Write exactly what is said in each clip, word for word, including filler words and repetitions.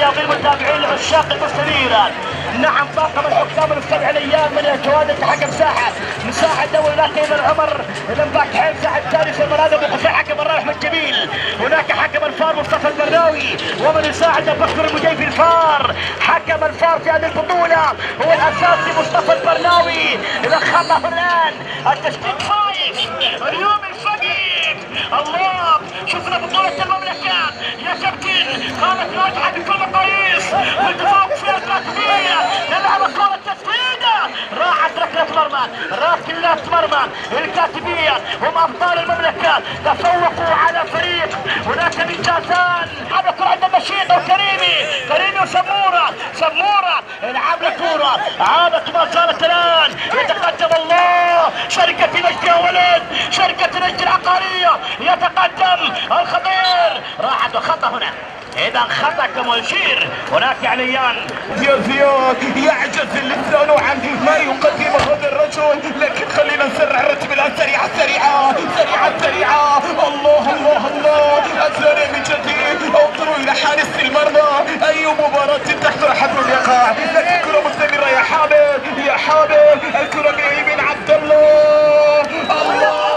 الرياضيين المتابعين لعشاق المستنيرة. نعم طاقم الحكام السبع الايام من الكوادر كحكم ساحه مساحه دوري هناك ايمن عمر الانباك حين ساحه ثالث المراد ابو قصي حكم الرايح احمد هناك حكم الفار مصطفى البراوي ومن يساعد بكر المجيب الفار. حكم الفار في هذه البطوله هو الاساسي مصطفى البرناوي. اذا خطا الان التشكيك خايف اليوم الفقير. الله شفنا بطوله المملكه يا كابتن كانت ناجحه بكل المقاييس والتفوق فيها الكاتبيه. نلعب كره تسديده راحت ركله مرمى ركله مرمى الكاتبيه هم ابطال المملكه تفوقوا على فريق هناك من جازان. لعب الكره عند مشيط وكريمي كريمي وسموره سموره العاب الكره عادت ما زالت الان يتقدم الله شركه نجد يا ولد شركه نجد العقاريه يتقدم الخطير راحت وخطا هنا. اذا خطا كمشير هناك عليان يا زياد يعجز اللسان عن ما يقدمه هذا الرجل لكن خلينا نسرع الرتم الان سريعه سريعه سريعه سريعه. الله الله الله الزارع من جديد انظروا الى حارس المرمى. اي مباراه تحضر حتى اليقع لكن الكره مستمره يا حامد يا حامد الكره من يمين عبد الله. الله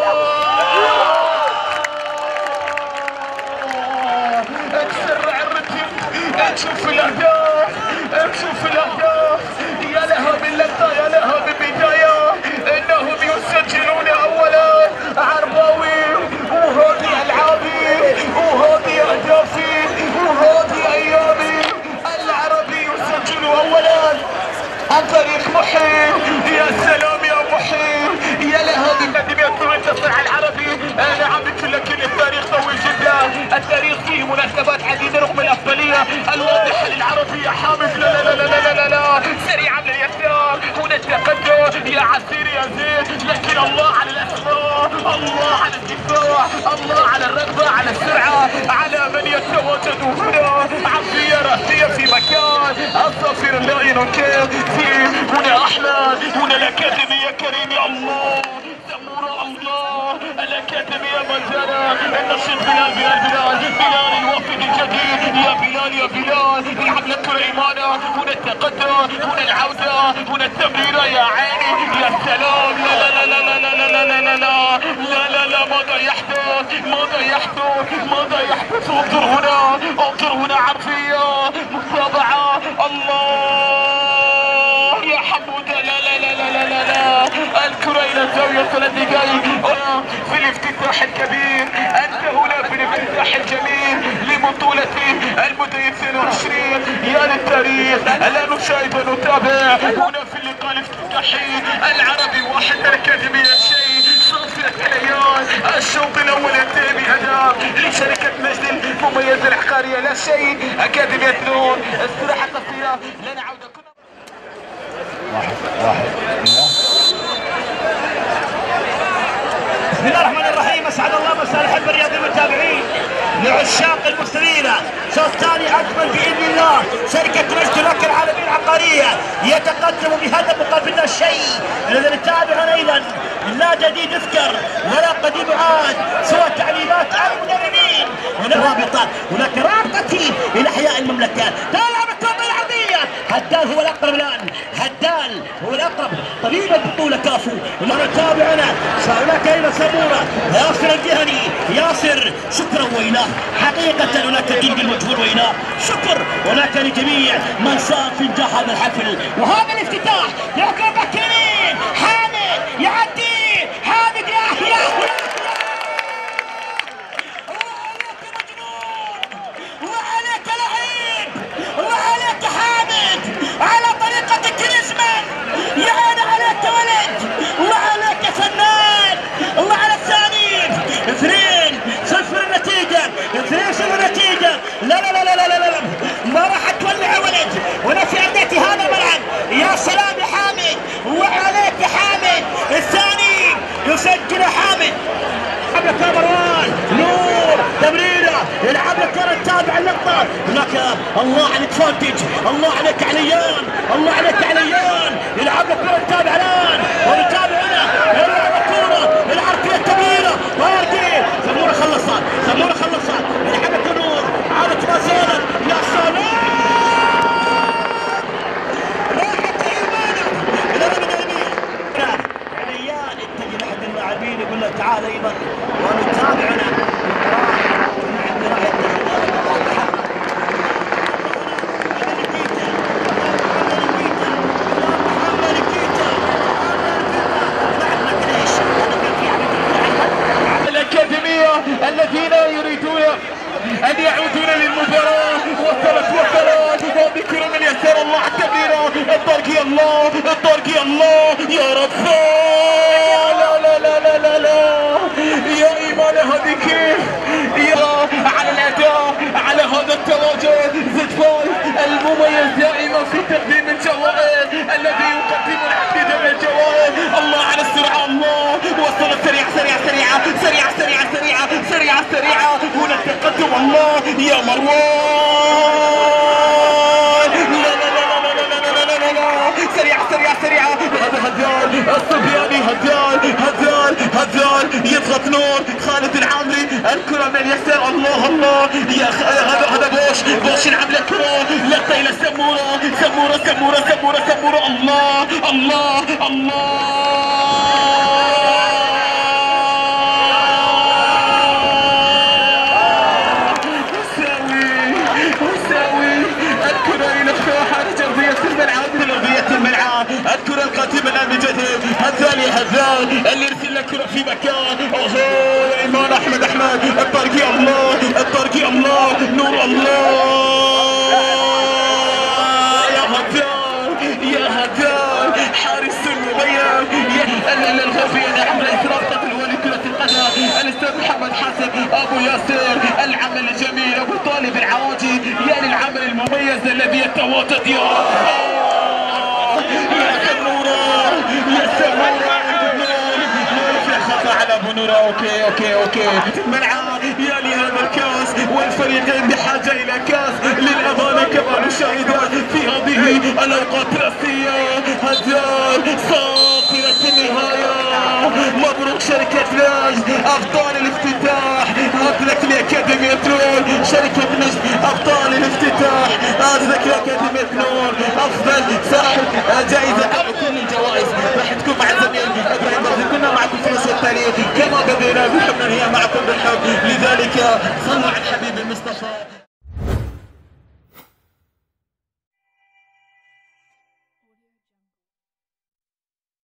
نشوف الاهداف نشوف الاهداف يا لها من لقطه يا لها من بدايه انهم يسجلون اولا عرباوي وهذه العابي وهذه اهدافي وهذه ايامي. العربي يسجل اولا عن طريق محي. يا سلام يا محي يا لها من ندمية تصنع العربي. انا عملت لكن التاريخ طويل جدا التاريخ فيه مناسبات عديده رغم الافضليه الواضحه للعربي يا حامد. لا لا لا لا لا لا سريعا لليسار هنا التقدم يا عسير يا زيد لكن الله على الاسماء الله على الدفاع الله على الرغبه على السرعه على من يتواجد هنا عافيه راسيه في مكان استغفر الله ينكر في هنا احمد هنا الاكاديميه كريم يا الله سموره الله الاكاديميه مزانا النشيط بلال بلال بلال بلال الوافد الجديد يا بلال يا بلال يلعب لك ايمانه هنا التقدم هنا العوده هنا التمريره يا عيني يا سلام. لا لا لا لا لا لا لا لا لا لا لا لا لا ماذا يحدث ماذا يحدث ماذا يحدث. انظر هنا انظر هنا عرفيه متابعه الله يا حموده. لا لا لا لا لا لا لا الكره الى زاويه ثلاث دقائق هنا في الافتتاح الكبير. انت هنا في الافتتاح الجميل لبطوله المونديال اثنين وعشرين يا للتاريخ. لا نشاهد ونتابع هنا في اللقاء الافتتاحي العربي واحد الاكاديميه شيء صافيه العيال. الشوط الاول انتهى بهدف لشركه نجد المميزه العقاريه لا شيء اكاديميه نور. استراحه قصيره لنا عوده واحد واحد بسم الله الرحمن الرحيم. اسعد الله مساء الحب الرياضيين المتابعين لعشاق المستنيرة. شوط ثاني اكمل باذن الله. شركه نجد لك العالميه العقاريه يتقدم بهدف مقابل لا شيء. اذا نتابع ايضا لا جديد يذكر ولا قديم عاد سوى تعليمات المدربين. هنا رابطه هناك رابطه الى احياء المملكه. تلعب الكره العرضيه هدال هو الاقرب الان هدال هو الاقرب طبيب البطوله كافو. ونتابع هنا هناك ايضا سموره ياسر الجهني ياسر شكرا ويناه حقيقه هناك جند المجهول ويناه شكر هناك لجميع من ساهم في انجاح هذا الحفل وهذا الافتتاح. يعقوب بكرين حامد يعدي حامد يا يا وعليك لعيب وعليك حامد على طريقة كريزمان يا عيني عليك ولد وعليك فنان وعلى الثاني اثنين صفر النتيجة اثنين صفر النتيجة. لا لا لا لا لا لا ما راح تولع ولد وانا في انديتي هذا الملعب. يا سلام يا حامد وعليك يا حامد الثاني يسجل حامد. يلعب لك مروان نور تمريره يلعب لك كره تابع اللقطه هناك الله عليك فانتج الله عليك عليان الله عليك عليان يلعب لك كره تابع الان ونتابع هنا يلعب الكوره يلعب فيها التمريره واردي سموره خلصت سموره خلصت يلعب لك نور عادت ما زالت يا سلام تعالى ايضا ونتابعنا الذين يريدون أن يعودون للمباراة. وصلت وصلت وبكرة من يسار الله على التمريرة. الطرقي الله الطرقي الله يا رب. لا لا لا لا لا لا يا إيمان هذه كيف يا على الأداء على هذا التواجد. زدفان المميز دائما في تقديم الجوائز الذي يقدم العديد من الجوائز. الله على السرعة الله. وصلت سريعة سريعة سريعة سريعة سريعة سريعة سريعة سريعة هنا التقدم الله يا مروان. لا لا لا لا لا لا لا لا لا سريعة سريعة سريعة. هذا هدال الصبياني هدال هدال هدال يضغط نور. خالد العامري الكرة من اليسار الله الله يا هذا هذا بوش بوش يلعب الكرة لقطة إلى سمورة سمورة سمورة سمورة سمورة الله الله الله. الكرة القادمة الآن بجديد. هذال يا هذال اللي يرسل لك كرة في مكان. اوه يا ايمان احمد احمد الطرقي الله الطرقي الله نور الله يا هذال يا هذال حارس المميز يا الغربي نعم الاسراف قتل ولي كرة القدم الاستاذ محمد حسن ابو ياسر. العمل الجميل ابو طالب العواجي يا للعمل المميز الذي يتواجد يا على ابو نورة. اوكي اوكي اوكي ملعب يا لهذا الكاس والفريقين بحاجه الى كاس للامانه كما نشاهد في هذه الاوقات الرئيسيه. هدال صافره النهايه. مبروك شركه نجد ابطال الافتتاح. هات لك لاكاديميه نور شركه نجد ابطال الافتتاح. هات لك لاكاديميه نور افضل صاحب جائزه كل الجوائز راح تكون مع الزميل ابراهيم رازي. كنا معكم في النص الثاني كما بدينا بحبنا هي معكم بالحب. لذلك صلوا على الحبيب المصطفى.